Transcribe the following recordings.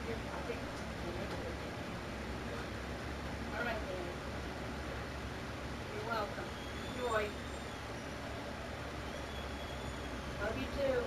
All right, Danny. You're welcome. Enjoy. Love you too.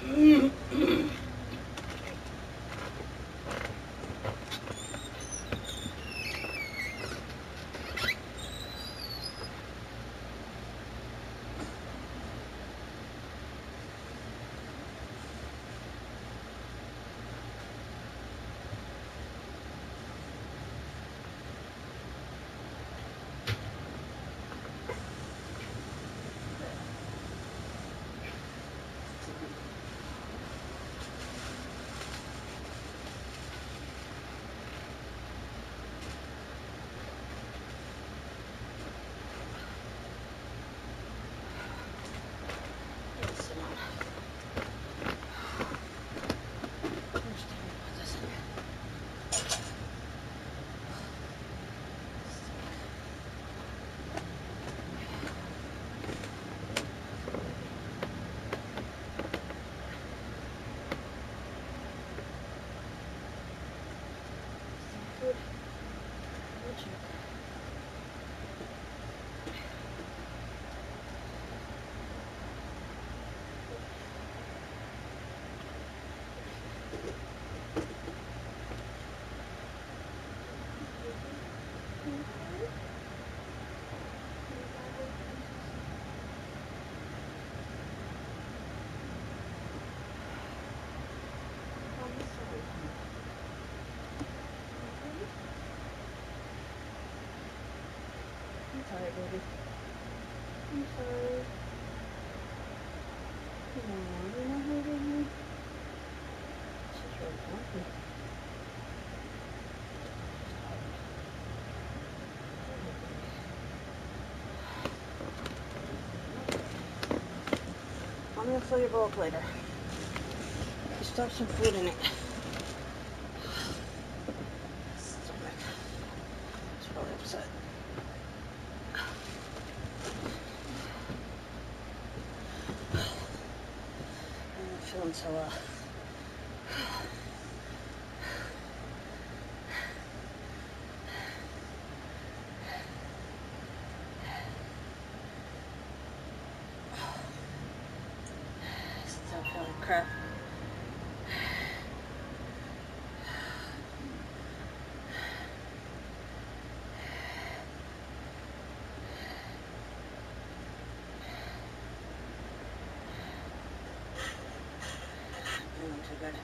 Sorry, baby. I'm sorry. Come on, you're not hurting me. She's really happy. I'm gonna fill your bowl later. You stuffed some food in it. Stomach. It's really upset. I'm not feeling so well. Still feeling crap. Not too good.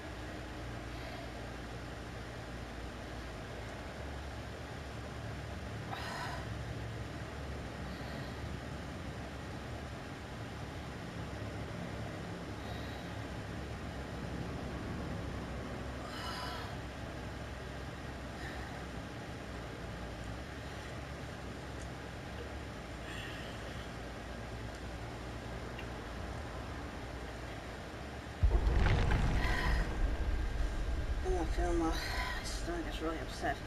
I'm not feeling well. My stomach is really upset.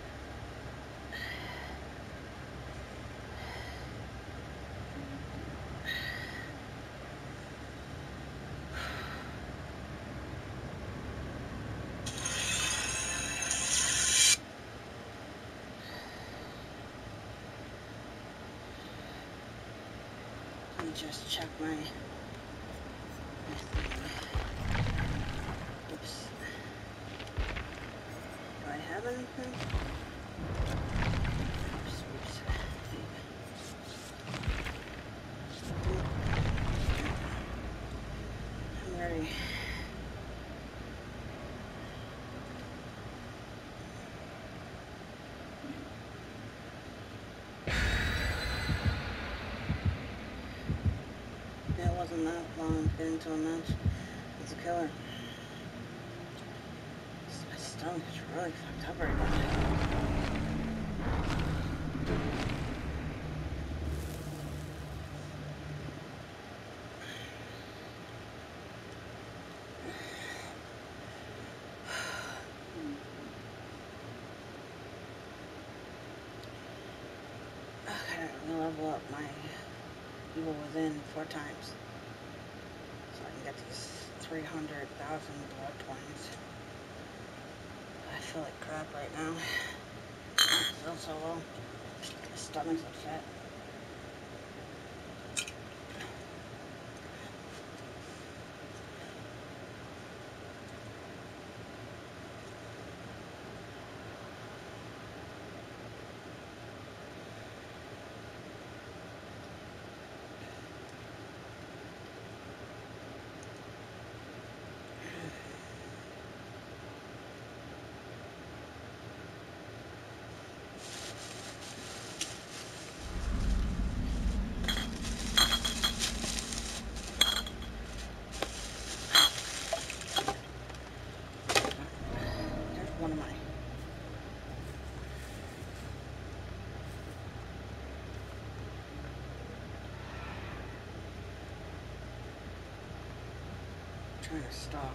Let me just check my... Oops. Do I have anything? Oops, oops. I'm ready. It wasn't that long getting to a match. It's a killer. My stomach is really fucked up right now. Okay, I'm gonna level up my Evil Within 4 times. So I can get these 300,000 blood points. I feel like crap right now. I feel so low. My stomach's upset. trying to stalk.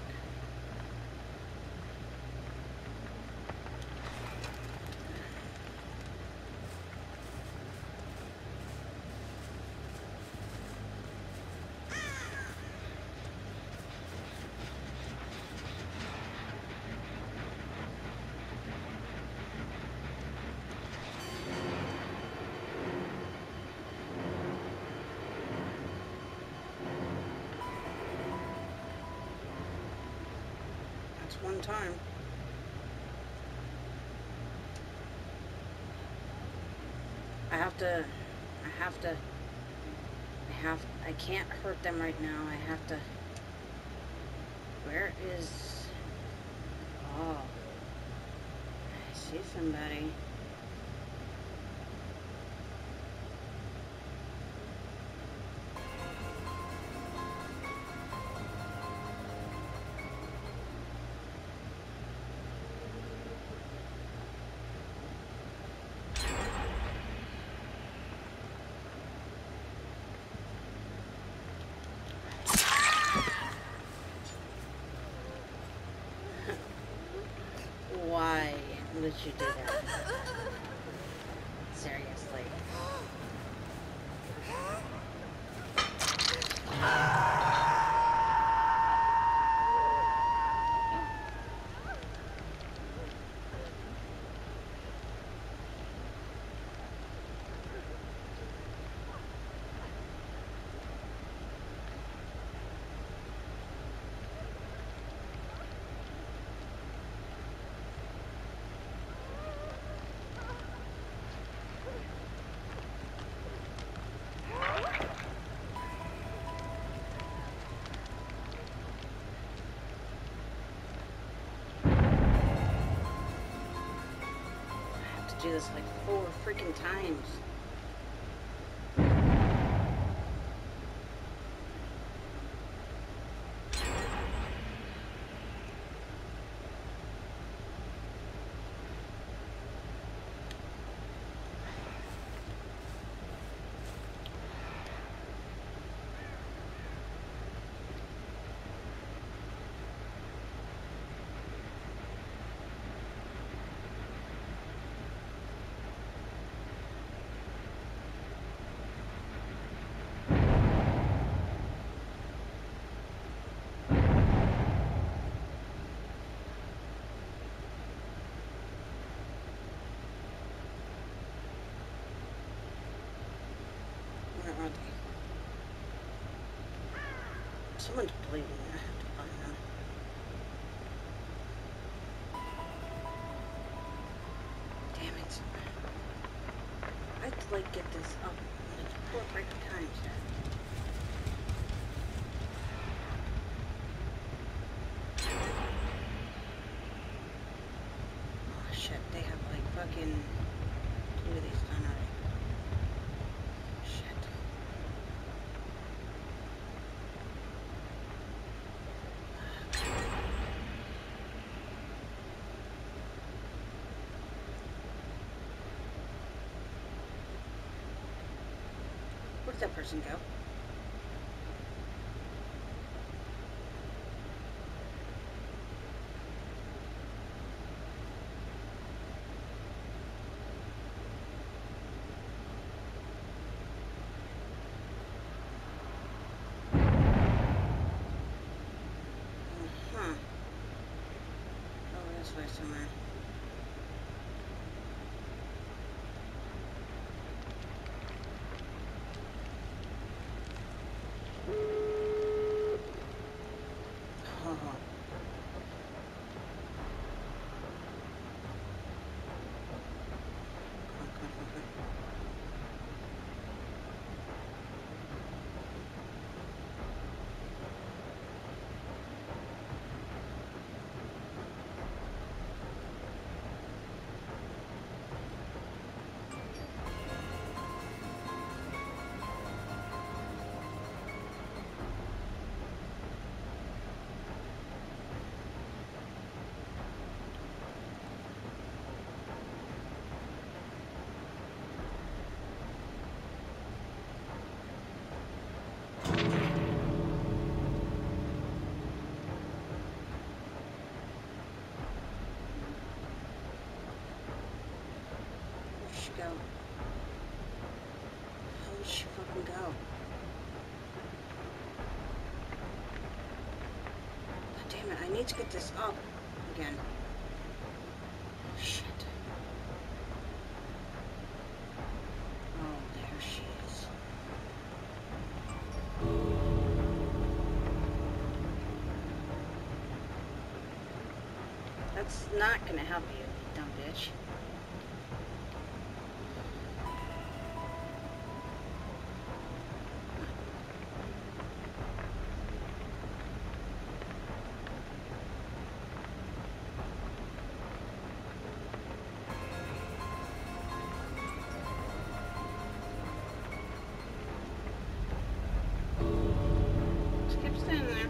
That's one time. I can't hurt them right now. I have to, where is, oh, I see somebody. Why would you do that? Seriously. Do this like 4 freaking times. Where are they? Someone's bleeding. I have to find them. Damn it. I'd like get this up like 4 freaking times. Oh shit, they have like fucking 2 of these done already. Shit. Where did that person go? Huh. Oh, this way somewhere. need to get this up again. Shit. Oh, there she is. That's not gonna help you, dumb bitch. Just keep standing there.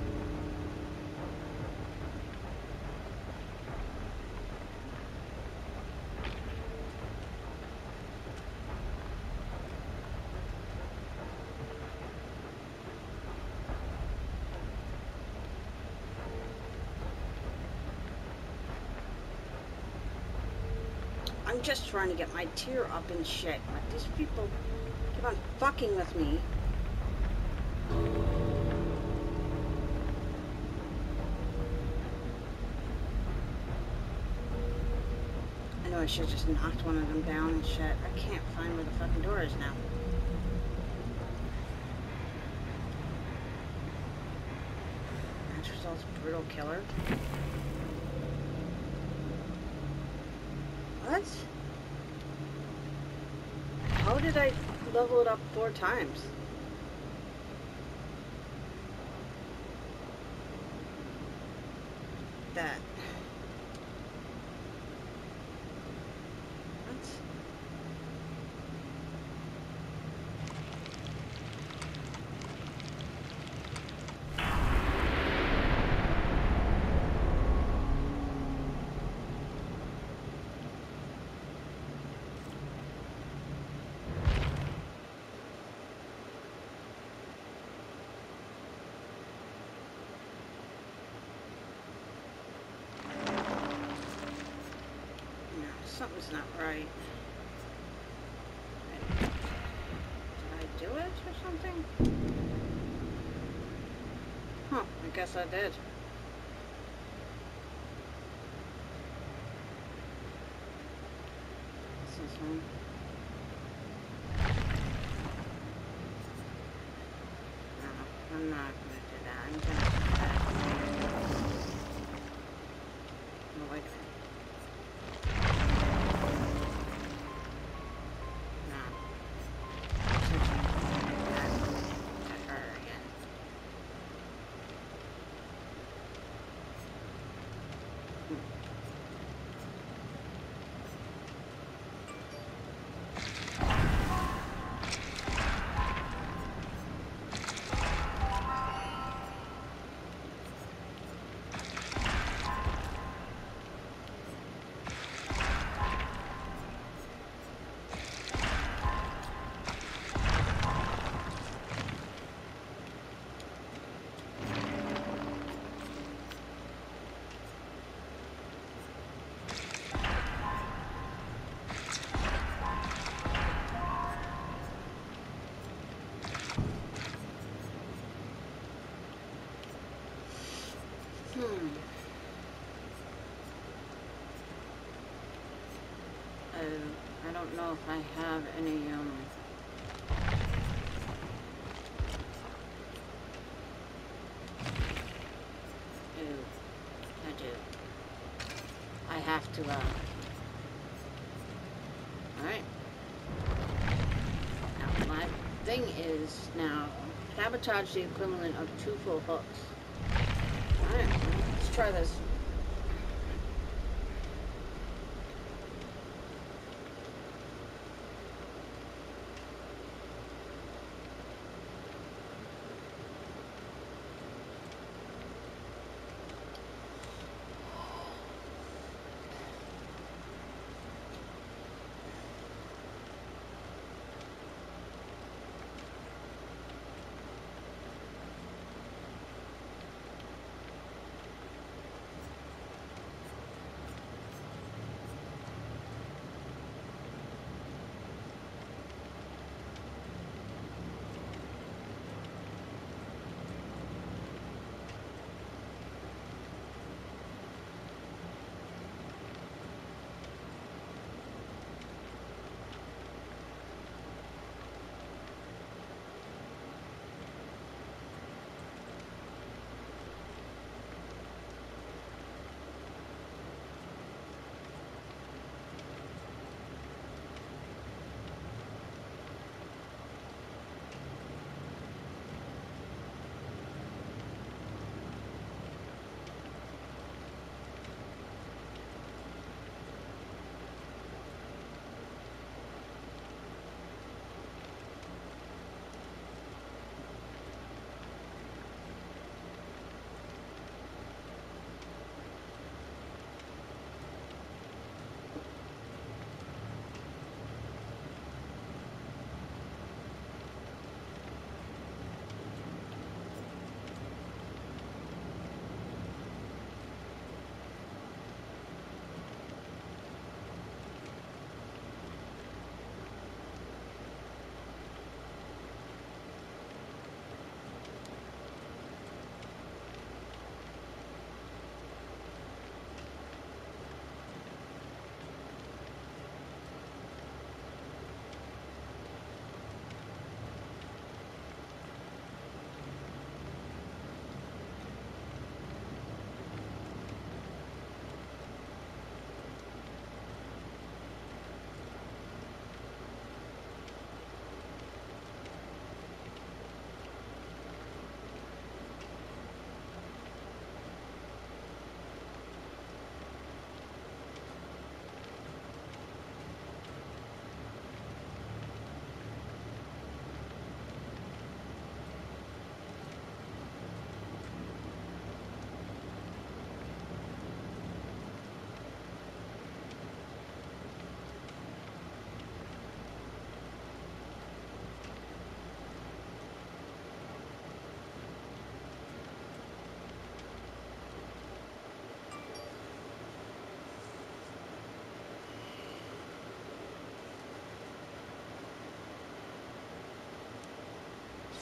I'm just trying to get my tier up and shit, but these people keep on fucking with me. I know I should just knocked one of them down and shit. I can't find where the fucking door is now. Match results, brutal killer. What? How did I level it up 4 times? That. What? Something's not right. Did I do it or something? Huh, I guess I did. This is one. No, I'm not gonna do that. I'm gonna do that. No, wait a minute. I don't know if I have any, I do. I have to, alright. Now, my thing is now, sabotage the equivalent of 2 full hooks. Alright, let's try this.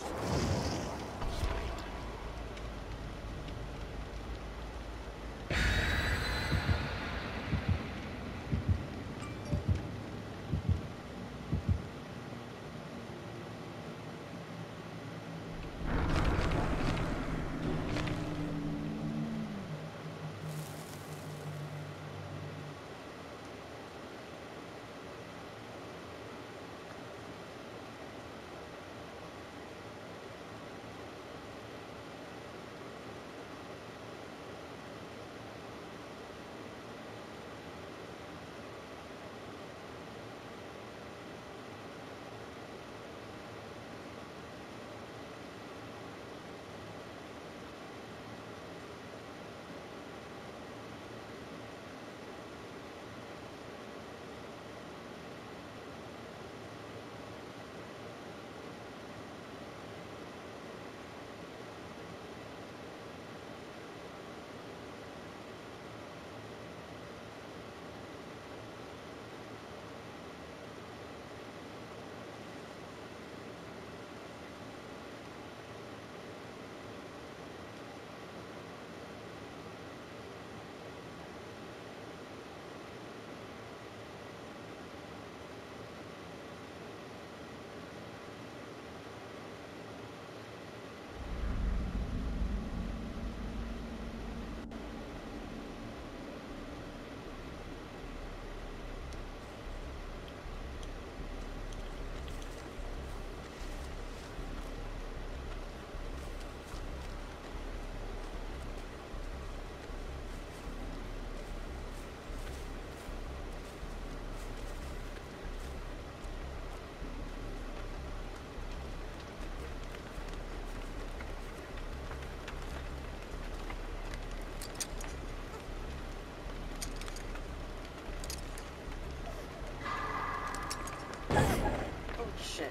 Shit.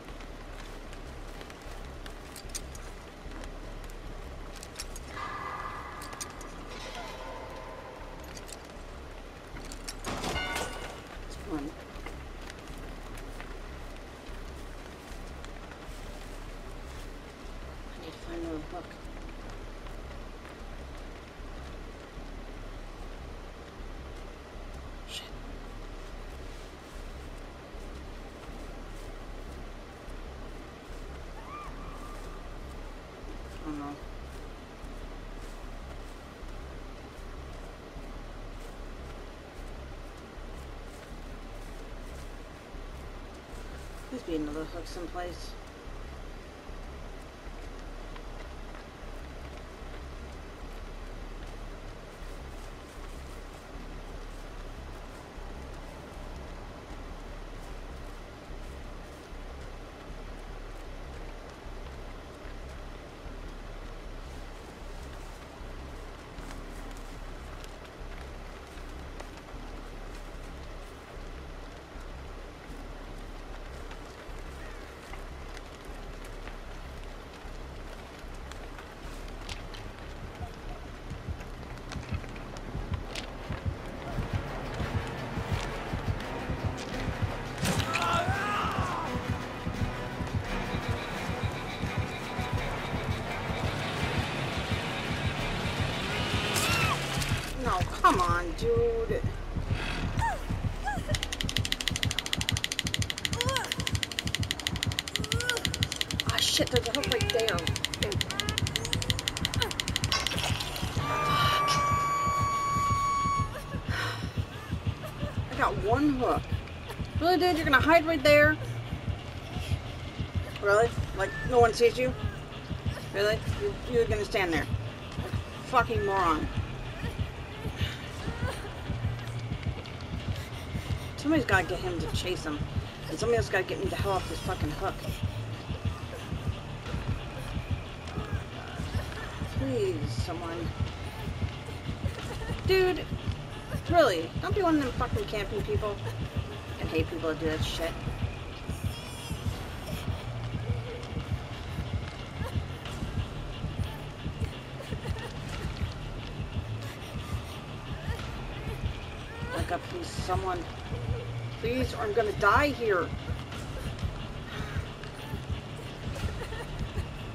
It's fun. I need to find another hook. Shit. Oh no. There's be another hook someplace. No, come on, dude. Ah, shit, there's a hook right there. I got one hook. Really, dude? You're gonna hide right there? Really? Like, no one sees you? Really? You're gonna stand there? Like, fucking moron. Somebody's gotta get him to chase him. And somebody else gotta get me the hell off this fucking hook. Please, someone. Dude, really, don't be one of them fucking camping people. I hate people that do that shit. Wake up, please, someone. Please, or I'm gonna die here.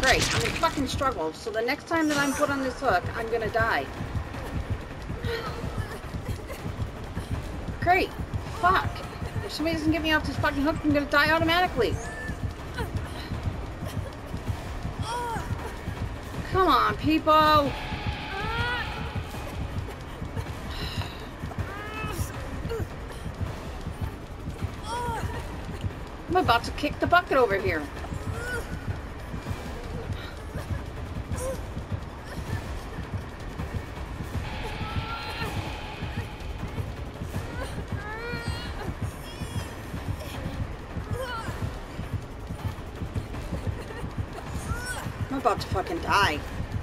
Great, I'm in fucking struggle, so the next time that I'm put on this hook, I'm gonna die. Great. Fuck. If somebody doesn't get me off this fucking hook, I'm gonna die automatically. Come on, people. I'm about to kick the bucket over here. I'm about to fucking die.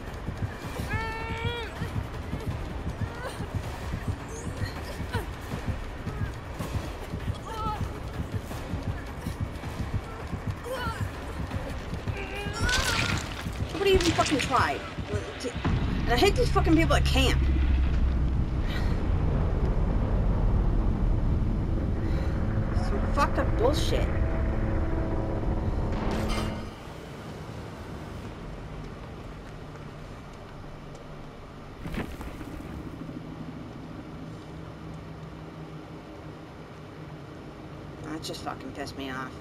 Nobody even fucking tried. And I hate these fucking people that camp. Some fucked up bullshit. That just fucking pissed me off.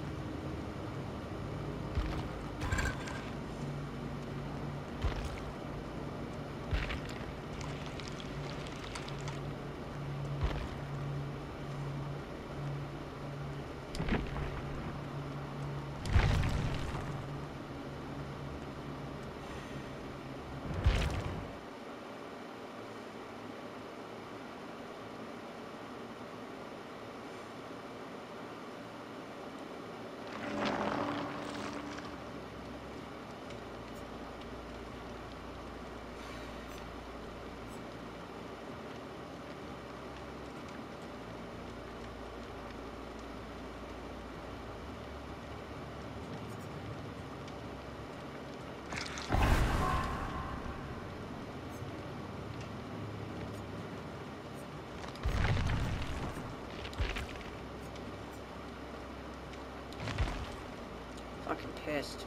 Fucking pissed.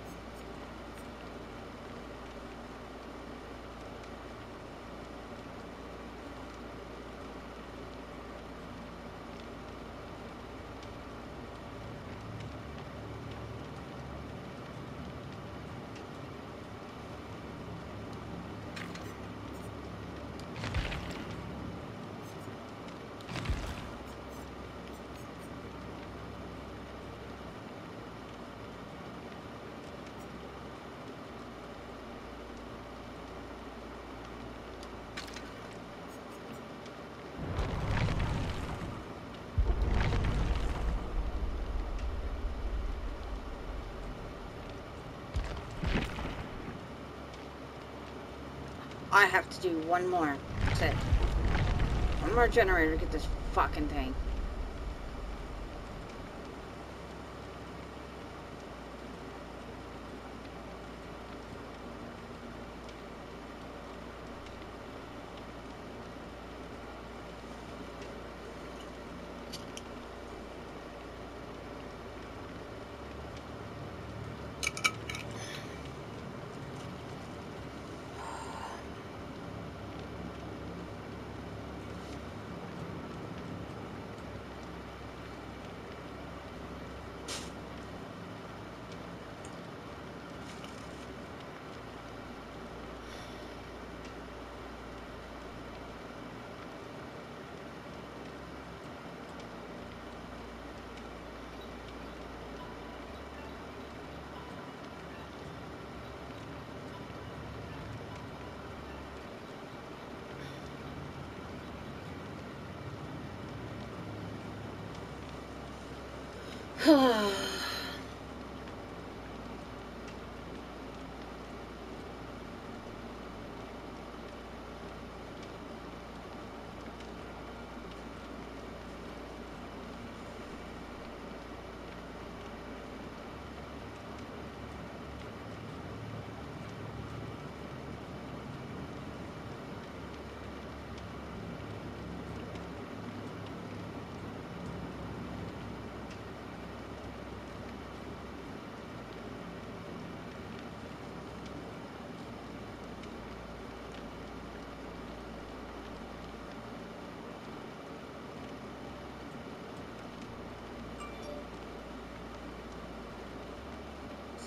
I have to do one more. That's it. One more generator to get this fucking thing.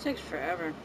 Takes forever.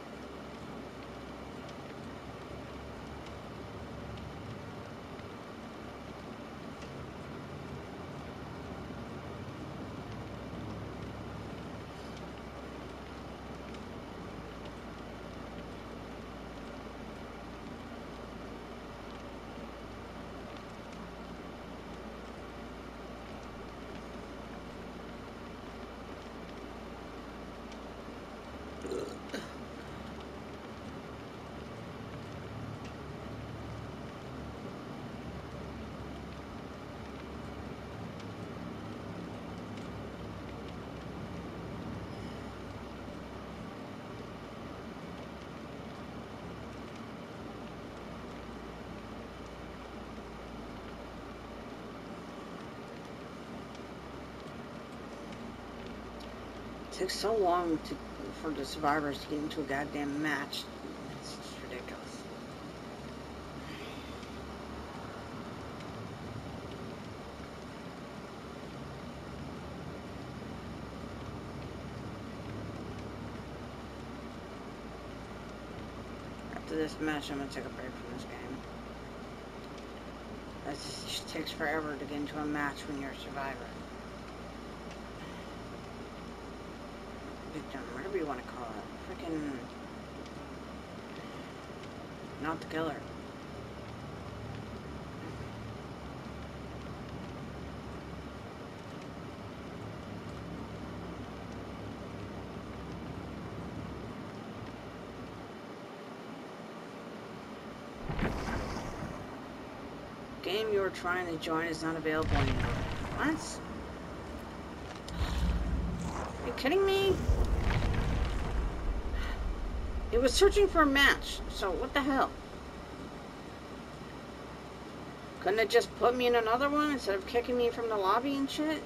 It takes so long for the survivors to get into a goddamn match. It's just ridiculous. After this match, I'm gonna take a break from this game. It just takes forever to get into a match when you're a survivor. Victim, whatever you want to call it. Freaking... not the killer. Game you were trying to join is not available anymore. What? Are you kidding me? It was searching for a match, so what the hell? Couldn't it just put me in another one instead of kicking me from the lobby and shit?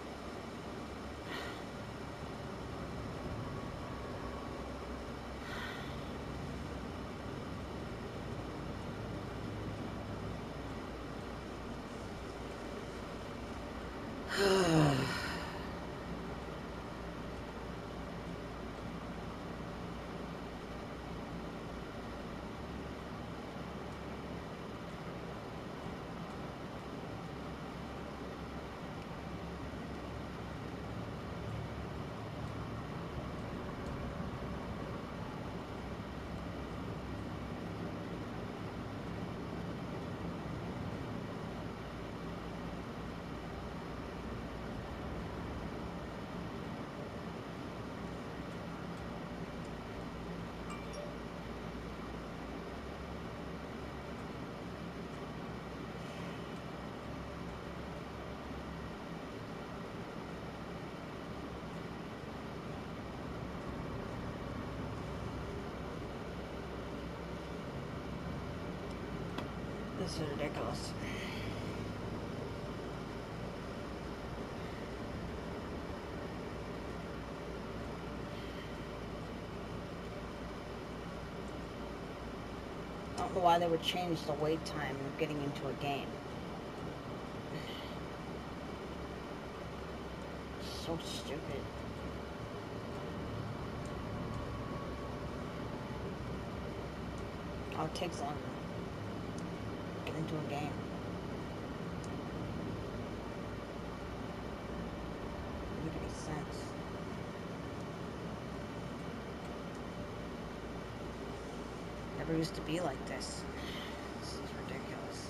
This is ridiculous. I don't know why they would change the wait time of getting into a game. So stupid. Oh, it takes longer to get into a game. Doesn't make any sense. Never used to be like this. This is ridiculous.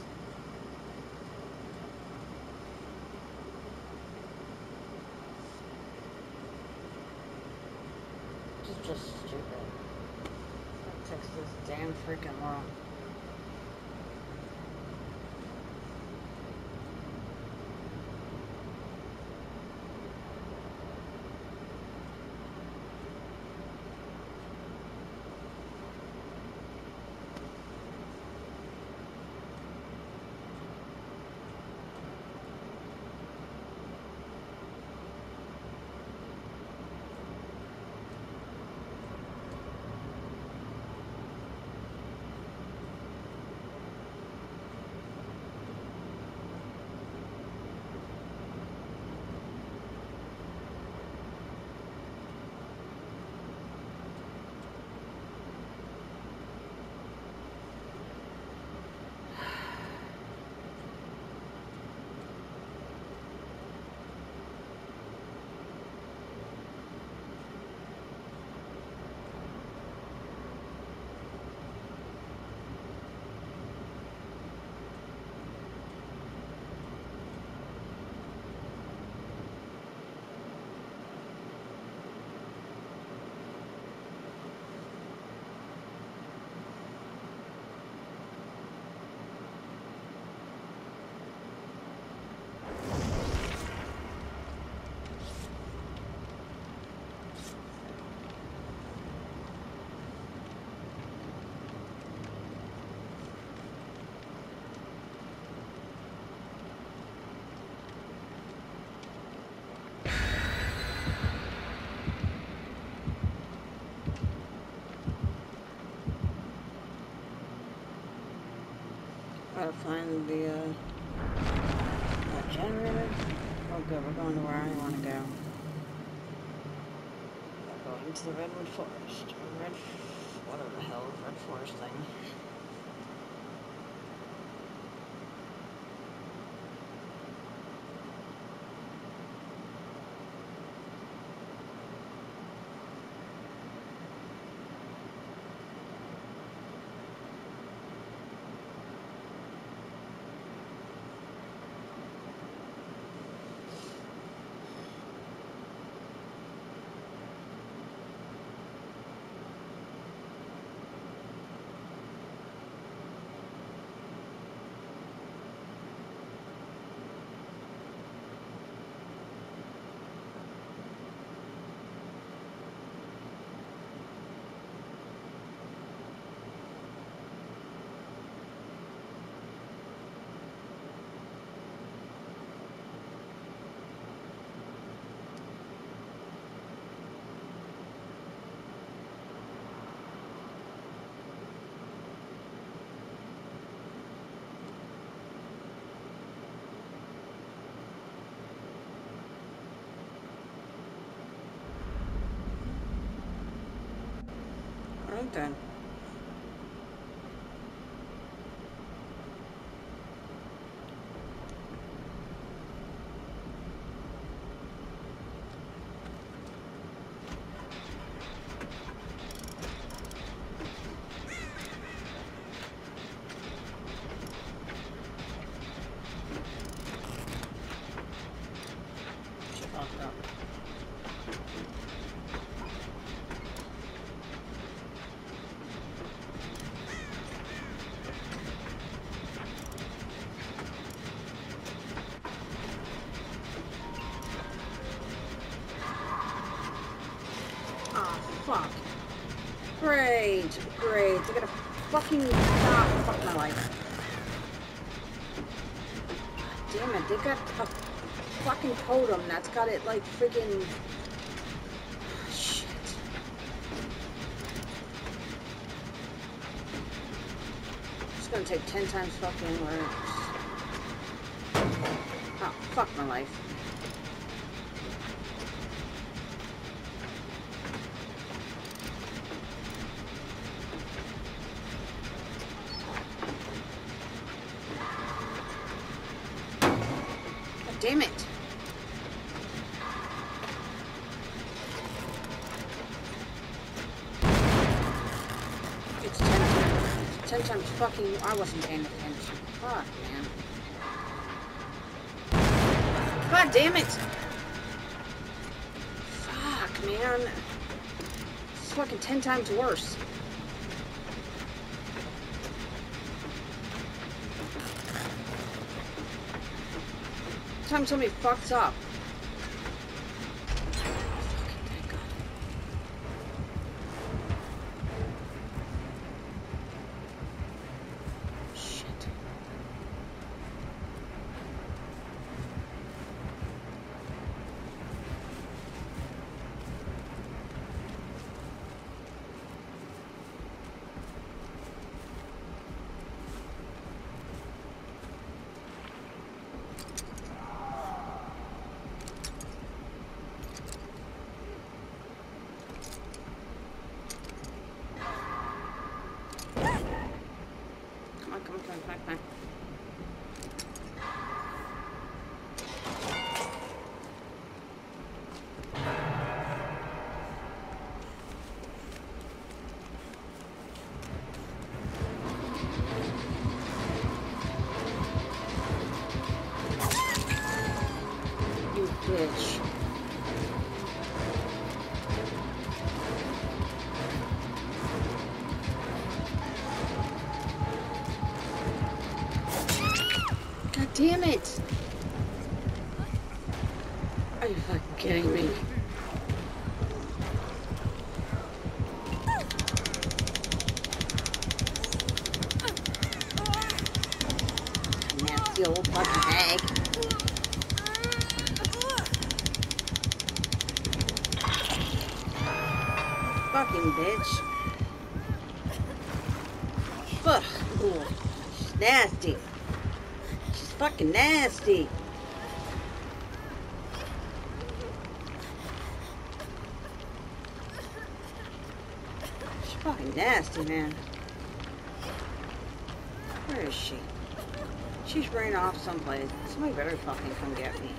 This is just stupid. It takes this damn freaking long. Gotta find the generator. Oh good, we're going to where I want to go. We're going to the Redwood Forest. Whatever the hell, Red Forest thing. Alright then. She fucked up. Fuck. Great. Great. They're gonna fucking stop. Fuck my life. Damn it. They got a fucking totem that's got it like friggin'. Shit. It's gonna take 10 times fucking worse. Oh, fuck my life. Damn it. It's 10 times fucking. I wasn't paying attention. Fuck, man. God damn it. Fuck, man. It's fucking 10 times worse. Time somebody fucks up. Fucking thank God. Shit. Come on. You bitch. Damn it! Are you fucking kidding me? Nasty old fucking hag. Fucking bitch. Ugh. Ooh. Nasty. fucking nasty. She's fucking nasty, man. Where is she? She's running off someplace. Somebody better fucking come get me.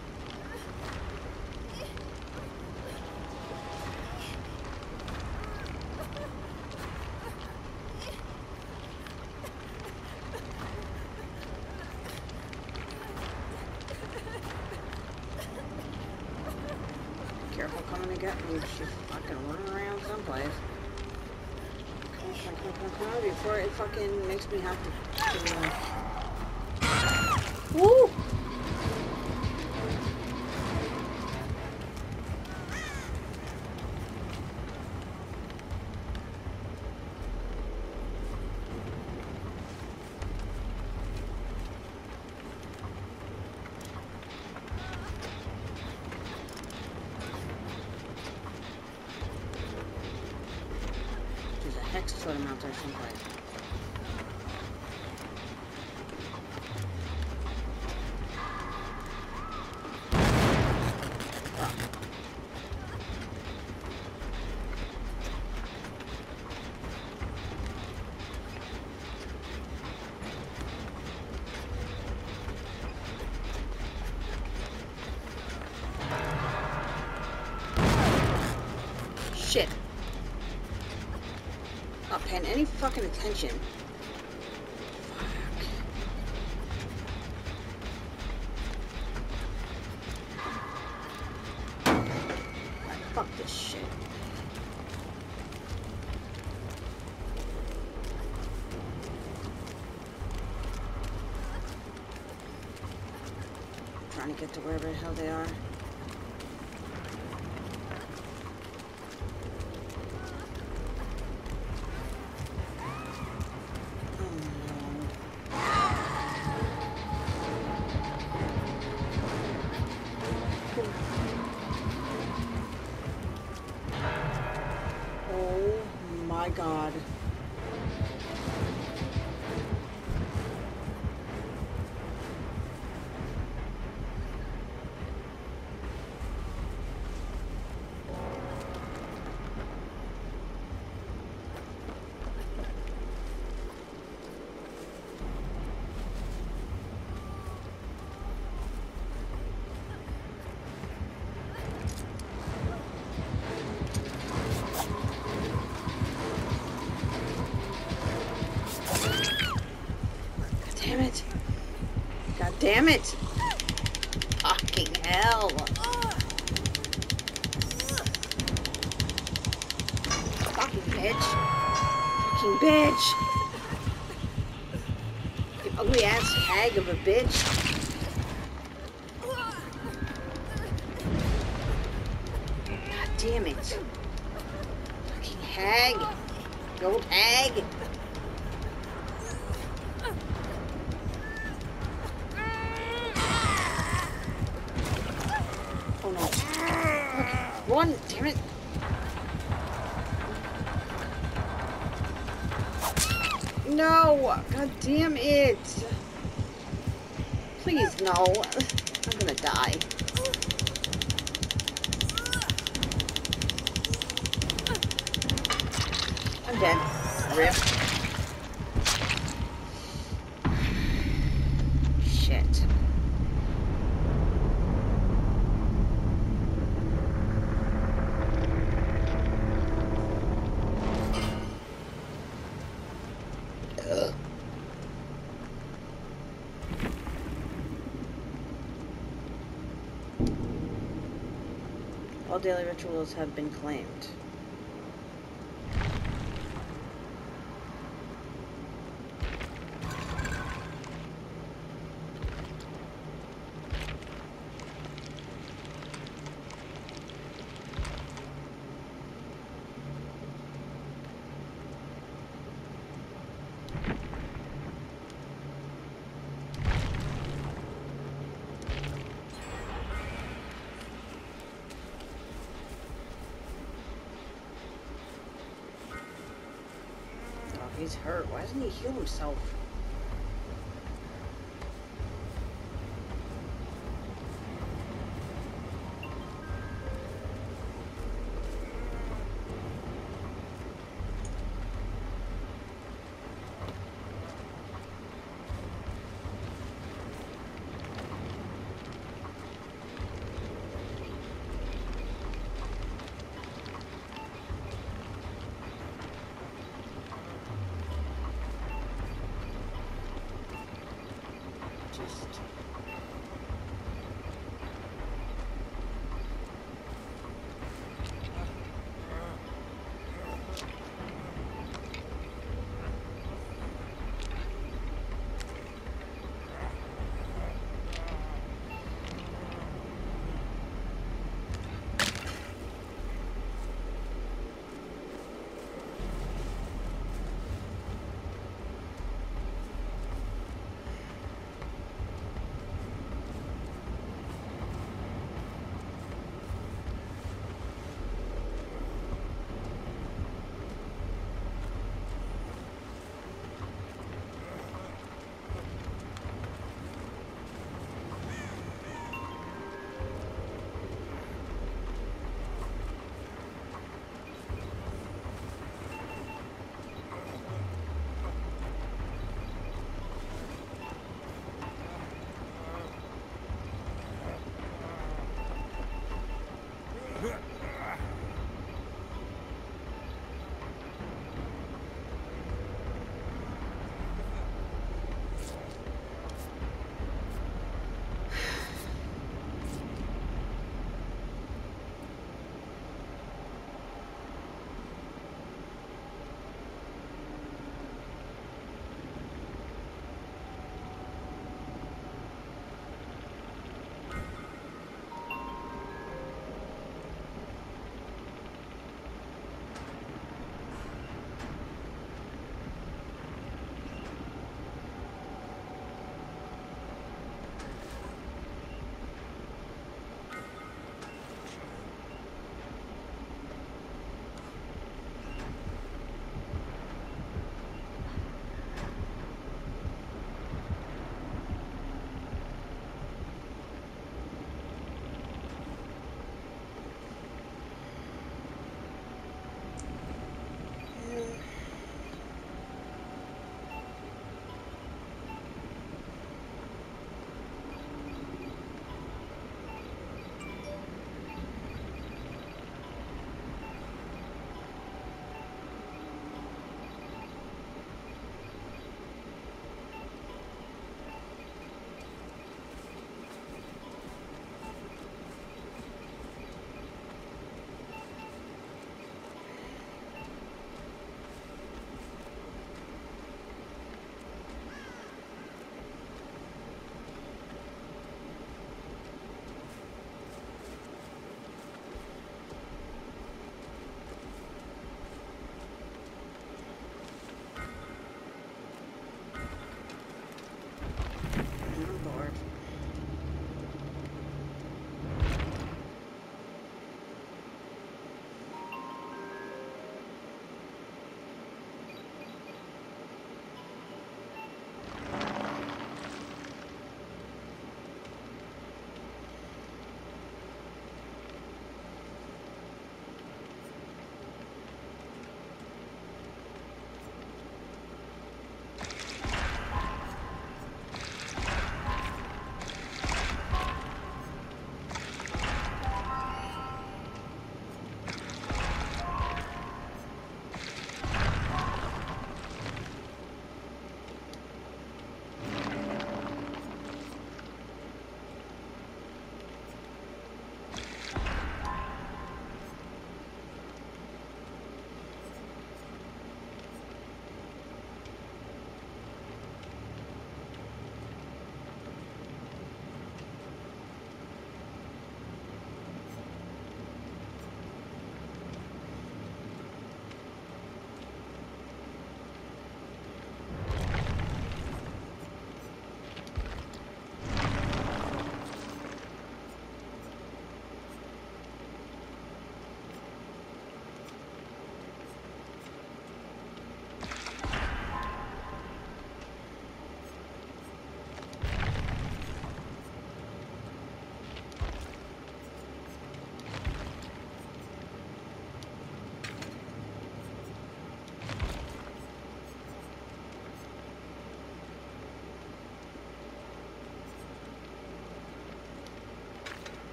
Careful coming to get me. She's fucking running around someplace. Come on, before it fucking makes me have to woo! There's a hex totem out there someplace. Shit. Not paying any fucking attention. Fuck this shit. I'm trying to get to wherever the hell they are. Oh my god. Damn it. God damn it. Fucking hell. Fucking bitch. Fucking bitch. You ugly ass hag of a bitch. God damn it. Fucking hag. You old hag. Oh no. Run, damn it. No! God damn it! Please, no. I'm gonna die. I'm dead. Rip. Shit. All daily rituals have been claimed. He's hurt. Why doesn't he heal himself?